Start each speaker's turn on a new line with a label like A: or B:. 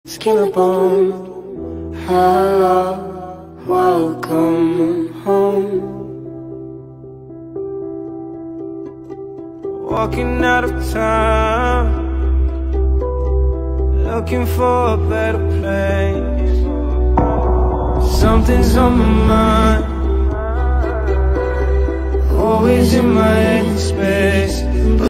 A: Skin and bone. Hello, welcome home.
B: Walking out of town, looking for a better place. Something's on my mind, always in my head space.